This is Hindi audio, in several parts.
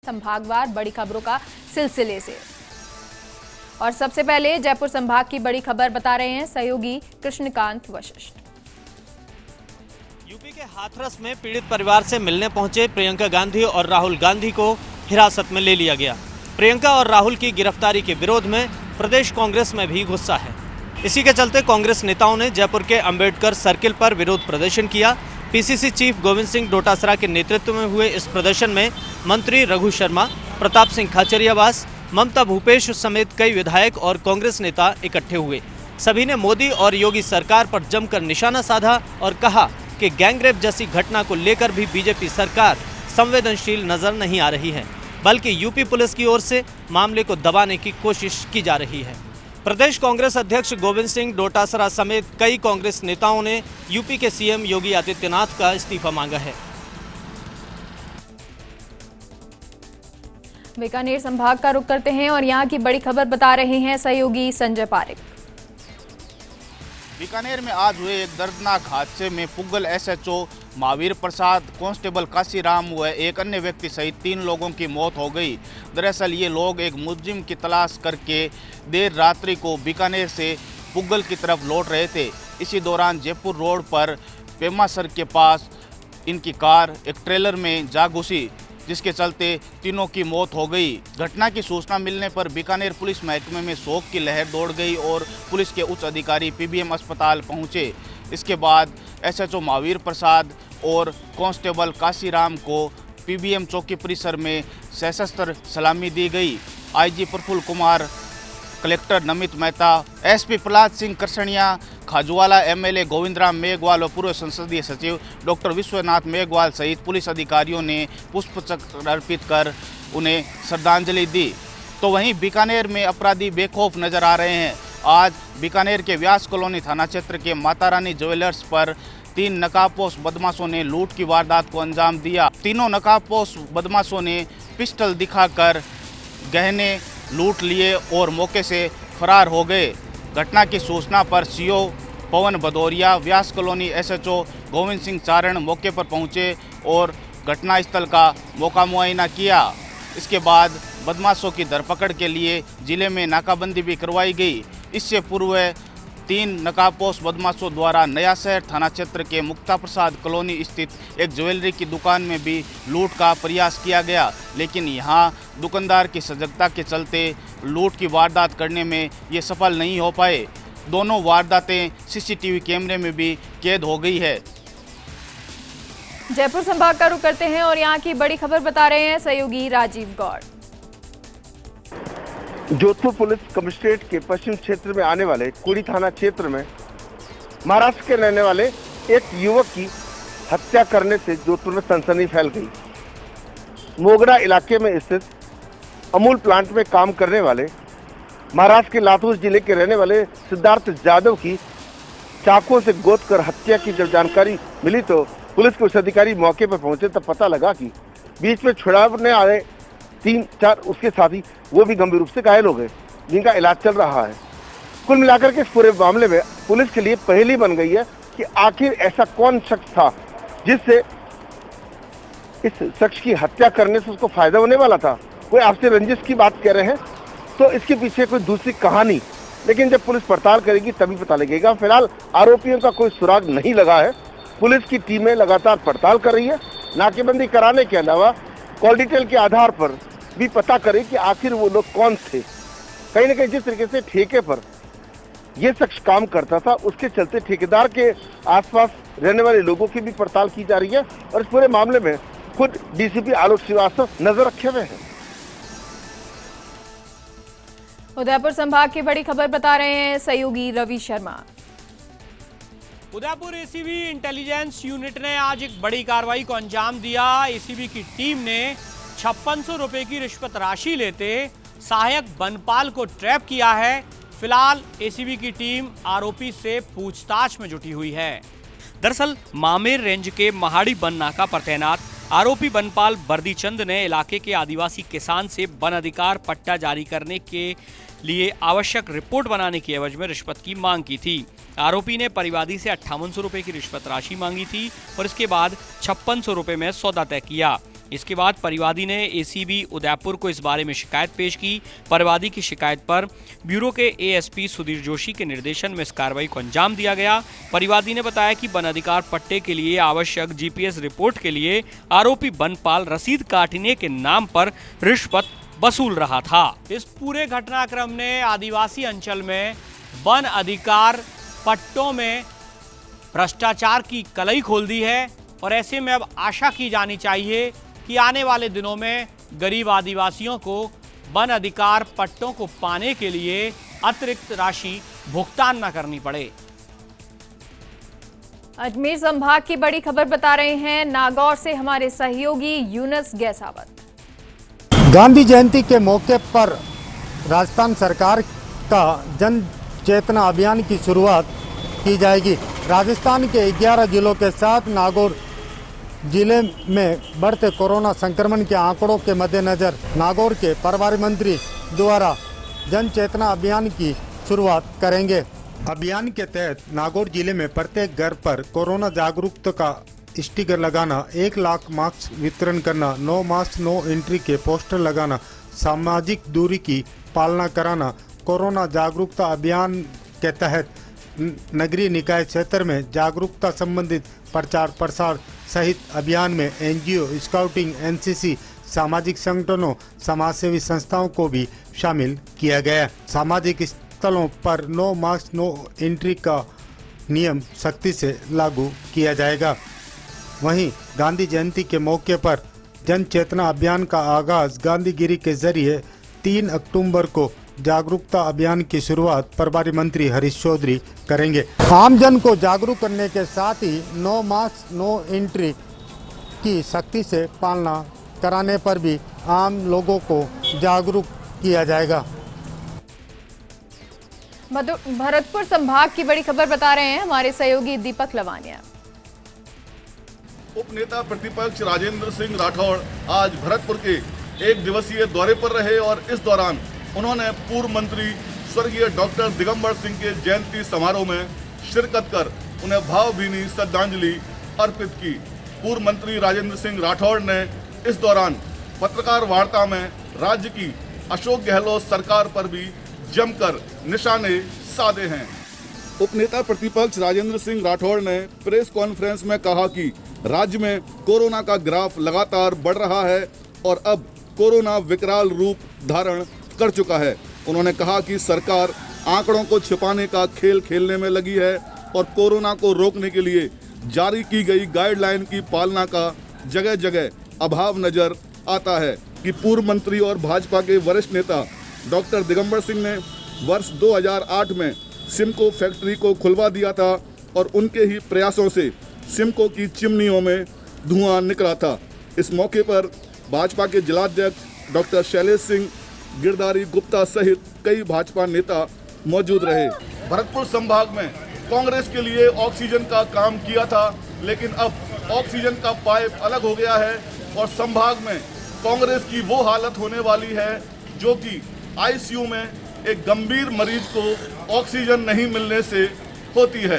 संभागवार बड़ी खबरों का सिलसिले से। और सबसे पहले जयपुर संभाग की बड़ी खबर बता रहे हैं सहयोगी कृष्णकांत वशिष्ठ। यूपी के हाथरस में पीड़ित परिवार से मिलने पहुंचे प्रियंका गांधी और राहुल गांधी को हिरासत में ले लिया गया। प्रियंका और राहुल की गिरफ्तारी के विरोध में प्रदेश कांग्रेस में भी गुस्सा है। इसी के चलते कांग्रेस नेताओं ने जयपुर के अंबेडकर सर्किल पर विरोध प्रदर्शन किया। पीसीसी चीफ गोविंद सिंह डोटासरा के नेतृत्व में हुए इस प्रदर्शन में मंत्री रघु शर्मा, प्रताप सिंह खाचरियावास, ममता भूपेश समेत कई विधायक और कांग्रेस नेता इकट्ठे हुए। सभी ने मोदी और योगी सरकार पर जमकर निशाना साधा और कहा कि गैंगरेप जैसी घटना को लेकर भी बीजेपी सरकार संवेदनशील नजर नहीं आ रही है, बल्कि यूपी पुलिस की ओर से मामले को दबाने की कोशिश की जा रही है। प्रदेश कांग्रेस अध्यक्ष गोविंद सिंह डोटासरा समेत कई कांग्रेस नेताओं ने यूपी के सीएम योगी आदित्यनाथ का इस्तीफा मांगा है। बीकानेर संभाग का रुख करते हैं और यहां की बड़ी खबर बता रहे हैं सहयोगी संजय पारेख। बीकानेर में आज हुए एक दर्दनाक हादसे में पुग्गल एसएचओ महावीर प्रसाद, कांस्टेबल काशीराम व एक अन्य व्यक्ति सहित 3 लोगों की मौत हो गई। दरअसल ये लोग एक मुलजिम की तलाश करके देर रात्रि को बीकानेर से पुग्गल की तरफ लौट रहे थे। इसी दौरान जयपुर रोड पर पेमासर के पास इनकी कार एक ट्रेलर में जा घुसी, जिसके चलते तीनों की मौत हो गई। घटना की सूचना मिलने पर बीकानेर पुलिस महकमे में शोक की लहर दौड़ गई और पुलिस के उच्च अधिकारी पीबीएम अस्पताल पहुंचे। इसके बाद एसएचओ महावीर प्रसाद और कांस्टेबल काशीराम को पीबीएम चौकी परिसर में सशस्त्र सलामी दी गई। IG Praful Kumar, collector Namit Mehta, SP Prahlad Singh Karsaniya, Khajuwala MLA Govindram Meghwal और पूर्व संसदीय सचिव डॉक्टर विश्वनाथ मेघवाल सहित पुलिस अधिकारियों ने पुष्पचक्र अर्पित कर उन्हें श्रद्धांजलि दी। तो वहीं बीकानेर में अपराधी बेखौफ नजर आ रहे हैं। आज बीकानेर के व्यास कॉलोनी थाना क्षेत्र के माता रानी ज्वेलर्स पर 3 नकाबपोश बदमाशों ने लूट की वारदात को अंजाम दिया। तीनों नकाबपोश बदमाशों ने पिस्टल दिखाकर गहने लूट लिए और मौके से फरार हो गए। घटना की सूचना पर CO Pawan Bhadauria, Vyas colony SHO Govind Singh Charan मौके पर पहुंचे और घटनास्थल का मौका मुआयना किया। इसके बाद बदमाशों की धरपकड़ के लिए जिले में नाकाबंदी भी करवाई गई। इससे पूर्व 3 नकाबपोश बदमाशों द्वारा नया शहर थाना क्षेत्र के मुक्ता प्रसाद कॉलोनी स्थित एक ज्वेलरी की दुकान में भी लूट का प्रयास किया गया, लेकिन यहां दुकानदार की सजगता के चलते लूट की वारदात करने में ये सफल नहीं हो पाए। दोनों वारदातें सीसीटीवी कैमरे में भी कैद हो गई है। जयपुर संभाग का रुख करते हैं और यहाँ की बड़ी खबर बता रहे हैं सहयोगी राजीव गौड़। जोधपुर पुलिस कमिश्नरेट के पश्चिम क्षेत्र में आने वाले कुड़ी थाना क्षेत्र में महाराष्ट्र के रहने वाले एक युवक की हत्या करने से जोधपुर में सनसनी फैल गई। मोगरा इलाके में स्थित अमूल प्लांट में काम करने वाले महाराष्ट्र के लातूर जिले के रहने वाले सिद्धार्थ जादव की चाकुओं से गोद कर हत्या की जब जानकारी मिली तो पुलिस के उच्च अधिकारी मौके पर पहुंचे तब पता लगा कि बीच में छुड़ाने आए 3-4 उसके साथी वो भी गंभीर रूप से घायल हो गए, जिनका इलाज चल रहा है। कुल मिलाकर के इस पूरे मामले में पुलिस के लिए पहेली बन गई है कि आखिर ऐसा कौन शख्स था जिससे इस शख्स की हत्या करने से उसको फायदा होने वाला था। कोई आपसे रंजिश की बात कह रहे हैं तो इसके पीछे कोई दूसरी कहानी, लेकिन जब पुलिस पड़ताल करेगी तभी पता लगेगा। फिलहाल आरोपियों का कोई सुराग नहीं लगा है। पुलिस की टीमें लगातार पड़ताल कर रही है। नाकेबंदी कराने के अलावा कॉल डिटेल के आधार पर भी पता करें कि आखिर वो लोग कौन थे। कहीं ना कहीं जिस तरीके से ठेके पर ये शख्स काम करता था, उसके चलते ठेकेदार के आसपास रहने वाले लोगों की भी पड़ताल की जा रही है और इस पूरे मामले में खुद डीसीपी आलोक श्रीवास्तव नजर रखे हुए हैं। उदयपुर संभाग की बड़ी खबर बता रहे हैं सहयोगी Ravi Sharma. Udaipur ACB intelligence unit ने आज एक बड़ी कार्रवाई को अंजाम दिया। एसीबी की टीम ने 5600 रुपए की रिश्वत राशि लेते सहायक बनपाल को ट्रैप किया है। फिलहाल एसीबी की टीम आरोपी से पूछताछ में जुटी हुई है। दरअसल मामेर रेंज के महाड़ी वन नाका पर तैनात आरोपी बनपाल बर्दीचंद ने इलाके के आदिवासी किसान से वन अधिकार पट्टा जारी करने के लिए आवश्यक रिपोर्ट बनाने की एवज में रिश्वत की मांग की थी। आरोपी ने परिवादी से 5800 रुपए की रिश्वत राशि मांगी थी और इसके बाद 5600 रुपए में सौदा तय किया। इसके बाद परिवादी ने एसीबी उदयपुर को इस बारे में शिकायत पेश की। परिवादी की शिकायत पर ब्यूरो के एएसपी सुधीर जोशी के निर्देशन में इस कार्रवाई को अंजाम दिया गया। परिवादी ने बताया कि वन अधिकार पट्टे के लिए आवश्यक जीपीएस रिपोर्ट के लिए आरोपी बनपाल रसीद काटने के नाम पर रिश्वत वसूल रहा था। इस पूरे घटनाक्रम ने आदिवासी अंचल में वन अधिकार पट्टों में भ्रष्टाचार की कलई खोल दी है और ऐसे में अब आशा की जानी चाहिए कि आने वाले दिनों में गरीब आदिवासियों को वन अधिकार पट्टों को पाने के लिए अतिरिक्त राशि भुगतान न करनी पड़े। अजमेर संभाग की बड़ी खबर बता रहे हैं नागौर से हमारे सहयोगी यूनुस गैसावत। गांधी जयंती के मौके पर राजस्थान सरकार का जन चेतना अभियान की शुरुआत की जाएगी। राजस्थान के 11 जिलों के साथ नागौर जिले में बढ़ते कोरोना संक्रमण के आंकड़ों के मद्देनजर नागौर के प्रभारी मंत्री द्वारा जन चेतना अभियान की शुरुआत करेंगे। अभियान के तहत नागौर जिले में प्रत्येक घर पर कोरोना जागरूकता का स्टिकर लगाना, 1 लाख मास्क वितरण करना, नो मास्क नो एंट्री के पोस्टर लगाना, सामाजिक दूरी की पालना कराना। कोरोना जागरूकता अभियान के तहत नगरीय निकाय क्षेत्र में जागरूकता संबंधित प्रचार प्रसार सहित अभियान में एनजीओ, स्काउटिंग, एनसीसी, सामाजिक संगठनों, समाजसेवी संस्थाओं को भी शामिल किया गया। सामाजिक स्थलों पर नो मास्क नो एंट्री का नियम सख्ती से लागू किया जाएगा। वहीं गांधी जयंती के मौके पर जन चेतना अभियान का आगाज गांधीगिरी के जरिए 3 अक्टूबर को जागरूकता अभियान की शुरुआत प्रभारी मंत्री हरीश चौधरी करेंगे। आमजन को जागरूक करने के साथ ही नो मास्क नो एंट्री की सख्ती से पालना कराने पर भी आम लोगों को जागरूक किया जाएगा। भरतपुर संभाग की बड़ी खबर बता रहे हैं हमारे सहयोगी दीपक लवानिया। उप नेता प्रतिपक्ष राजेंद्र सिंह राठौड़ आज भरतपुर के 1 दिवसीय दौरे पर रहे और इस दौरान उन्होंने पूर्व मंत्री स्वर्गीय डॉक्टर दिगंबर सिंह के जयंती समारोह में शिरकत कर उन्हें भावभीनी श्रद्धांजलि अर्पित की। पूर्व मंत्री राजेंद्र सिंह राठौड़ ने इस दौरान पत्रकार वार्ता में राज्य की अशोक गहलोत सरकार पर भी जमकर निशाने साधे हैं। उपनेता प्रतिपक्ष राजेंद्र सिंह राठौड़ ने प्रेस कॉन्फ्रेंस में कहा कि राज्य में कोरोना का ग्राफ लगातार बढ़ रहा है और अब कोरोना विकराल रूप धारण कर चुका है। उन्होंने कहा कि सरकार आंकड़ों को छिपाने का खेल खेलने में लगी है और कोरोना को रोकने के लिए जारी की गई गाइडलाइन की पालना का जगह जगह अभाव नजर आता है कि पूर्व मंत्री और भाजपा के वरिष्ठ नेता डॉक्टर दिगंबर सिंह ने वर्ष 2008 में सिमको फैक्ट्री को खुलवा दिया था और उनके ही प्रयासों से सिमको की चिमनियों में धुआं निकला था। इस मौके पर भाजपा के जिलाध्यक्ष डॉक्टर शैलेश सिंह गिरधारी गुप्ता सहित कई भाजपा नेता मौजूद रहे। भरतपुर संभाग में कांग्रेस के लिए ऑक्सीजन का काम किया था, लेकिन अब ऑक्सीजन का पाइप अलग हो गया है और संभाग में कांग्रेस की वो हालत होने वाली है जो कि आईसीयू में एक गंभीर मरीज को ऑक्सीजन नहीं मिलने से होती है।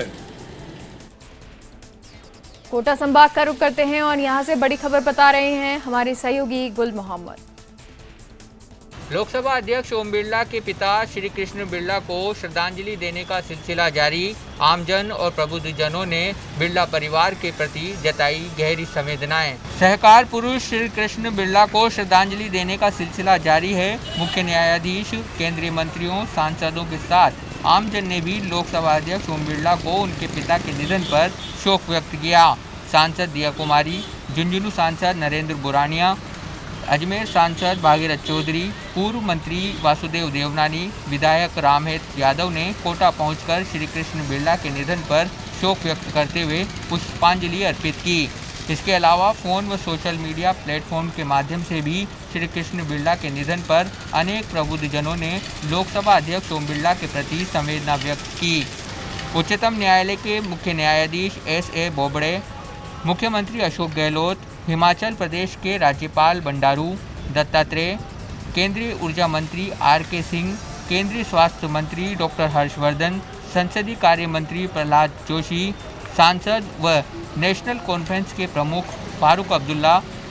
कोटा संभाग का रुख करते हैं और यहां से बड़ी खबर बता रहे हैं हमारे सहयोगी गुल मोहम्मद। लोकसभा अध्यक्ष ओम बिरला के पिता श्री कृष्ण बिरला को श्रद्धांजलि देने का सिलसिला जारी। आमजन और प्रबुद्धजनों ने बिरला परिवार के प्रति जताई गहरी संवेदनाएं। सहकार पुरुष श्री कृष्ण बिरला को श्रद्धांजलि देने का सिलसिला जारी है। मुख्य न्यायाधीश, केंद्रीय मंत्रियों, सांसदों के साथ आमजन ने भी लोकसभा अध्यक्ष ओम बिरला को उनके पिता के निधन पर शोक व्यक्त किया। सांसद दिया कुमारी, झुंझुनू सांसद नरेंद्र बुरानिया, अजमेर सांसद भागीरथ चौधरी, पूर्व मंत्री वासुदेव देवनानी, विधायक रामहेत यादव ने कोटा पहुंचकर श्री कृष्ण बिरला के निधन पर शोक व्यक्त करते हुए पुष्पांजलि अर्पित की। इसके अलावा फोन व सोशल मीडिया प्लेटफॉर्म के माध्यम से भी श्री कृष्ण बिरला के निधन पर अनेक प्रबुद्धजनों ने लोकसभा अध्यक्ष ओम बिरला के प्रति संवेदना व्यक्त की। उच्चतम न्यायालय के मुख्य न्यायाधीश S.A. बोबड़े, मुख्यमंत्री अशोक गहलोत, हिमाचल प्रदेश के राज्यपाल बंडारू दत्तात्रेय, केंद्रीय ऊर्जा मंत्री R.K. सिंह, केंद्रीय स्वास्थ्य मंत्री डॉक्टर हर्षवर्धन, संसदीय कार्य मंत्री प्रहलाद जोशी, सांसद व नेशनल कॉन्फ्रेंस के प्रमुख फारूक अब्दुल्ला,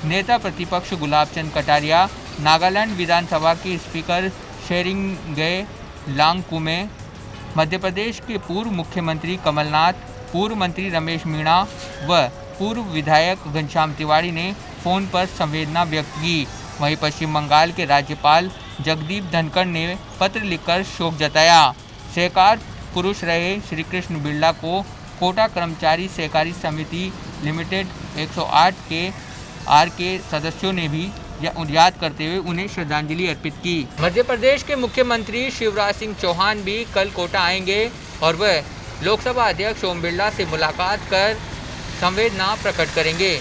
नेता प्रतिपक्ष गुलाब चंद कटारिया, नागालैंड विधानसभा के स्पीकर शेरिंगे लांगकुमे, मध्य प्रदेश के पूर्व मुख्यमंत्री कमलनाथ, पूर्व मंत्री रमेश मीणा व पूर्व विधायक घनश्याम तिवारी ने फोन पर संवेदना व्यक्त की। वहीं पश्चिम बंगाल के राज्यपाल जगदीप धनखड़ ने पत्र लिखकर शोक जताया। सहकार पुरुष रहे श्री कृष्ण बिरला को कोटा कर्मचारी सहकारी समिति लिमिटेड 108 के आर के सदस्यों ने भी याद करते हुए उन्हें श्रद्धांजलि अर्पित की। मध्य प्रदेश के मुख्यमंत्री शिवराज सिंह चौहान भी कल कोटा आएंगे और वह लोकसभा अध्यक्ष ओम बिरला से मुलाकात कर संवेदना प्रकट करेंगे।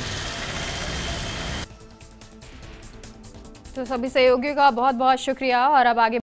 तो सभी सहयोगियों का बहुत बहुत शुक्रिया। और अब आगे